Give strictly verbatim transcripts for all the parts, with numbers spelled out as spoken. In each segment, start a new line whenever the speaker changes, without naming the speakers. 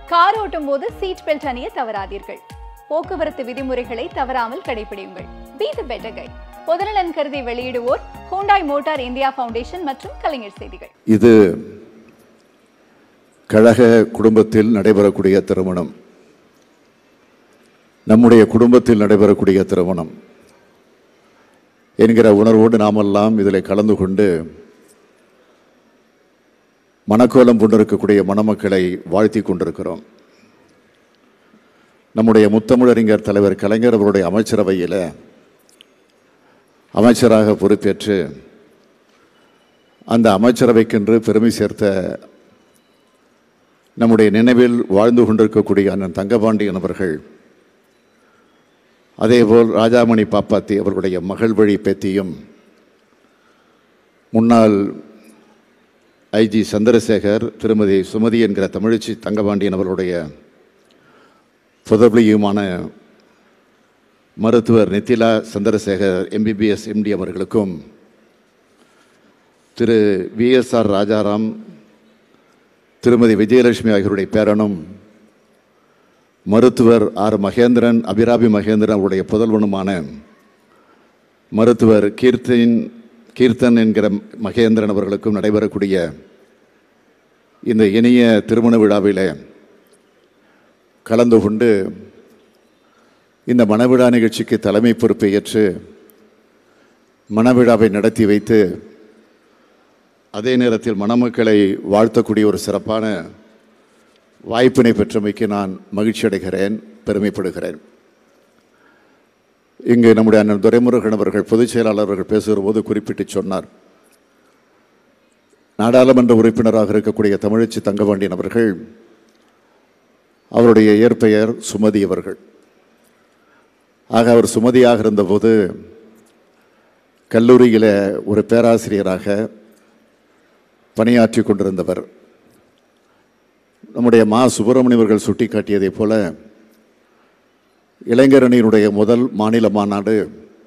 Car ஓட்டும் போது seat belt அணிய தவறாதீர்கள். போக்குவரத்து விதிமுறைகளை தவறாமல் கடைபிடியுங்கள். Be the better guy. பொதுநலன் கருதி வெளியிடுவோர் ஹூண்டாய் மோட்டார் இந்தியா ஃபவுண்டேஷன் மற்றும் கலைஞர் செய்திகள்.
இது கழக குடும்பத்தில் நடைபெறக்கூடிய திருமணம். நம்முடைய குடும்பத்தில் நடைபெறக்கூடிய திருமணம் என்கிற உணர்வோடு நாமெல்லாம் இதில் கலந்து கொண்டு மணக்கோலம் கொண்டிருக்கக்கூடிய மணமக்களை வாழ்த்தி கொண்டிருக்கிறோம். நம்முடைய முத்தமிழறிஞர் தலைவர் கலைஞர் அவருடைய அமைச்சரவையில் அமைச்சராக பொறுப்பேற்று அந்த அமைச்சரவைக்கென்று பெருமை சேர்த்த நம்முடைய நினைவில் வாழ்ந்து கொண்டிருக்கக்கூடிய அண்ணன் தங்கபாண்டியன் அவர்கள், அதேபோல் ராஜாமணி பாப்பாத்தி அவர்களுடைய மகள் வழி பேத்தியும் முன்னாள் ஐஜி சந்திரசேகர், திருமதி சுமதி என்கிற தமிழச்சி தங்கபாண்டியன் அவர்களுடைய புதவியுமான மருத்துவர் நித்திலா சந்திரசேகர் எம்பிபிஎஸ் எம்டி அவர்களுக்கும், திரு விஎஸ்ஆர் ராஜாராம், திருமதி விஜயலட்சுமி ஆகியோருடைய பேரனும் மருத்துவர் ஆர் மகேந்திரன், அபிராபி மகேந்திரன் அவருடைய புதல்வனுமான மருத்துவர் கீர்த்தன் கீர்த்தன் என்கிற மகேந்திரன் அவர்களுக்கும் நடைபெறக்கூடிய இந்த இனிய திருமண விழாவில் கலந்து கொண்டு இந்த மணவிழா நிகழ்ச்சிக்கு தலைமை பொறுப்பை ஏற்று மணவிழாவை நடத்தி வைத்து அதே நேரத்தில் மணமக்களை வாழ்த்தக்கூடிய ஒரு சிறப்பான வாய்ப்பினை பெற்றமைக்கு நான் மகிழ்ச்சி அடைகிறேன், பெருமைப்படுகிறேன். இங்கு நம்முடைய அண்ணன் துரைமுருகன் அவர்கள் பொதுச் செயலாளர் அவர்கள் பேசுகிற போது குறிப்பிட்டு சொன்னார், நாடாளுமன்ற உறுப்பினராக இருக்கக்கூடிய தமிழச்சி தங்கபாண்டியன் அவர்கள், அவருடைய இயற்பெயர் சுமதி அவர்கள். ஆக அவர் சுமதியாக இருந்தபோது கல்லூரியில் ஒரு பேராசிரியராக பணியாற்றி கொண்டிருந்தவர். நம்முடைய மா சுப்பிரமணியம் அவர்கள் சுட்டி காட்டியதைப் போல இளைஞரணியினுடைய முதல் மாநில மாநாடு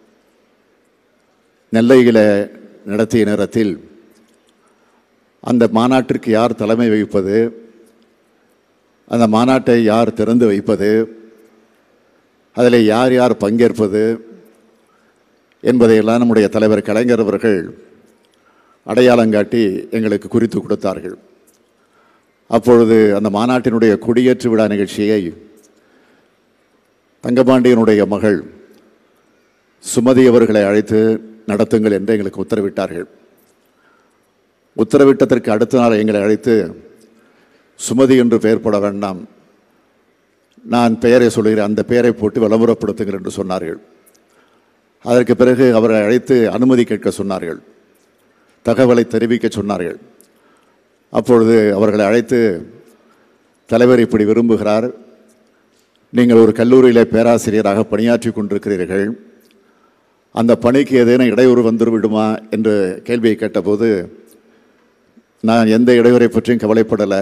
நெல்லையில் நடத்திய நேரத்தில் அந்த மாநாட்டிற்கு யார் தலைமை வகிப்பது, அந்த மாநாட்டை யார் திறந்து வைப்பது, அதில் யார் யார் பங்கேற்பது என்பதையெல்லாம் நம்முடைய தலைவர் கலைஞர் அவர்கள் அடையாளங்காட்டி எங்களுக்கு குறித்து கொடுத்தார்கள். அப்பொழுது அந்த மாநாட்டினுடைய கொடியேற்று விழா நிகழ்ச்சியை தங்கபாண்டியனுடைய மகள் சுமதி அவர்களை அழைத்து நடத்துங்கள் என்று எங்களுக்கு உத்தரவிட்டார்கள். உத்தரவிட்டதற்கு அடுத்த நாள் எங்களை அழைத்து, சுமதி என்று பெயர் போட வேண்டாம், நான் பெயரை சொல்கிறேன், அந்த பெயரை போட்டு விளம்பரப்படுத்துங்கள் என்று சொன்னார்கள். அதற்கு பிறகு அவரை அழைத்து அனுமதி கேட்க சொன்னார்கள், தகவலை தெரிவிக்க சொன்னார்கள். அப்பொழுது அவர்களை அழைத்து, தலைவர் இப்படி விரும்புகிறார், நீங்கள் ஒரு கல்லூரியில் பேராசிரியராக பணியாற்றி கொண்டிருக்கிறீர்கள், அந்த பணிக்கு ஏதேனும் இடையூறு வந்துவிடுமா என்று கேள்வியை கேட்டபோது, நான் எந்த இடையூறை பற்றியும் கவலைப்படலை,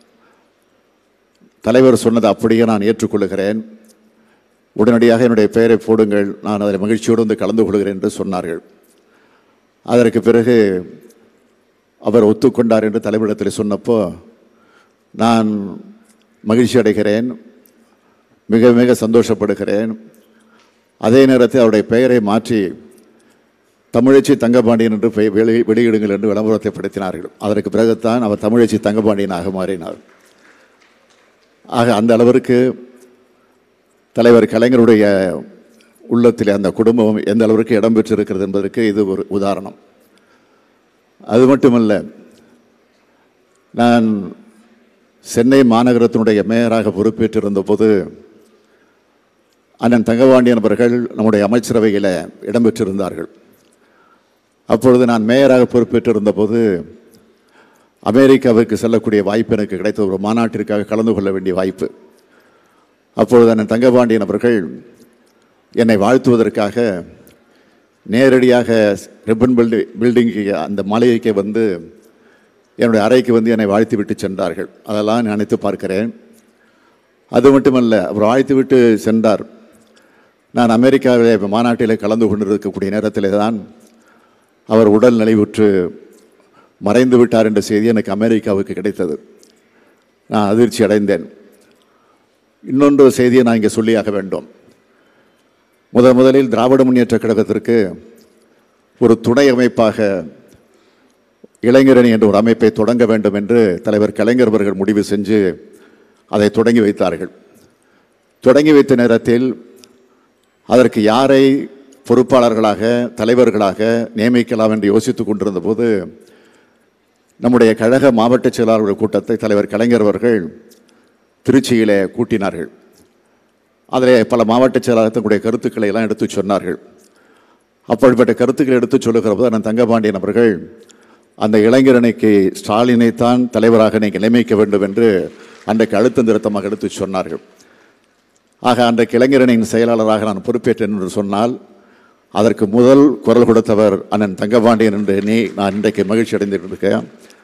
தலைவர் சொன்னதை அப்படியே நான் ஏற்றுக்கொள்கிறேன், உடனடியாக என்னுடைய பெயரை போடுங்கள், நான் அதில் மகிழ்ச்சியோடு வந்து கலந்து கொள்கிறேன் என்று சொன்னார்கள். அதற்கு பிறகு அவர் ஒத்துக்கொண்டார் என்று தலைவரிடத்தில் சொன்னப்போ நான் மகிழ்ச்சி அடைகிறேன், மிக மிக சந்தோஷப்படுகிறேன். அதே நேரத்தில் அவருடைய பெயரை மாற்றி தமிழச்சி தங்கபாண்டியன் என்று வெளி வெளியிடுங்கள் என்று விளம்பரத்தை படுத்தினார்கள். அதற்கு பிறகுத்தான் அவர் தமிழச்சி தங்கபாண்டியனாக மாறினார். ஆக அந்த அளவிற்கு தலைவர் கலைஞருடைய உள்ளத்தில் அந்த குடும்பம் எந்த அளவிற்கு இடம்பெற்றிருக்கிறது என்பதற்கு இது ஒரு உதாரணம். அது மட்டுமல்ல, நான் சென்னை மாநகரத்தினுடைய மேயராக பொறுப்பேற்றிருந்த போது அண்ணன் தங்கபாண்டியன் அவர்கள் நம்முடைய அமைச்சரவையில் இடம்பெற்றிருந்தார்கள். அப்பொழுது நான் மேயராக பொறுப்பேற்றிருந்த போது அமெரிக்காவுக்கு செல்லக்கூடிய வாய்ப்பு எனக்கு கிடைத்த, ஒரு மாநாட்டிற்காக கலந்து கொள்ள வேண்டிய வாய்ப்பு. அப்பொழுது அண்ணன் தங்கபாண்டியன் அவர்கள் என்னை வாழ்த்துவதற்காக நேரடியாக ரிப்பன் பில்டி பில்டிங்கு அந்த மாளிகைக்கு வந்து என்னுடைய அறைக்கு வந்து என்னை வாழ்த்து விட்டு சென்றார்கள். அதெல்லாம் நினைத்து பார்க்கிறேன். அது மட்டுமல்ல, அவர் வாழ்த்து விட்டு சென்றார். நான் அமெரிக்காவில் மாநாட்டில் கலந்து கொண்டிருக்கக்கூடிய நேரத்தில் தான் அவர் உடல் நலிவுற்று மறைந்து விட்டார் என்ற செய்தி எனக்கு அமெரிக்காவுக்கு கிடைத்தது. நான் அதிர்ச்சி அடைந்தேன். இன்னொன்று செய்தியை நான் இங்கே சொல்லியாக வேண்டும். முதன் முதலில் திராவிட முன்னேற்ற கழகத்திற்கு ஒரு துணை அமைப்பாக இளைஞரணி என்ற ஒரு அமைப்பை தொடங்க வேண்டும் என்று தலைவர் கலைஞர் அவர்கள் முடிவு செஞ்சு அதை தொடங்கி வைத்தார்கள். தொடங்கி வைத்த நேரத்தில் அதற்கு யாரை பொறுப்பாளர்களாக தலைவர்களாக நியமிக்கலாம் என்று யோசித்துக் கொண்டிருந்த போது நம்முடைய கழக மாவட்ட செயலாளர்கள் கூட்டத்தை தலைவர் கலைஞர் அவர்கள் திருச்சியிலே கூட்டினார்கள். அதில் பல மாவட்ட செயலாளர் தங்களுடைய கருத்துக்களை எல்லாம் எடுத்து சொன்னார்கள். அப்படிப்பட்ட கருத்துக்களை எடுத்து சொல்லுகிற போது அண்ணன் தங்கபாண்டியன் அவர்கள் அந்த இளைஞரணிக்கு ஸ்டாலினைத்தான் தலைவராக நீங்கள் நியமிக்க வேண்டும் என்று அன்றைக்கு அழுத்தம் திருத்தமாக எடுத்து சொன்னார்கள். ஆக அன்றைக்கு இளைஞரணியின் செயலாளராக நான் பொறுப்பேற்றேன் என்று சொன்னால் அதற்கு முதல் குரல் கொடுத்தவர் அண்ணன் தங்கபாண்டியன் என்று எண்ணி நான் இன்றைக்கு மகிழ்ச்சி அடைந்திருக்கேன்.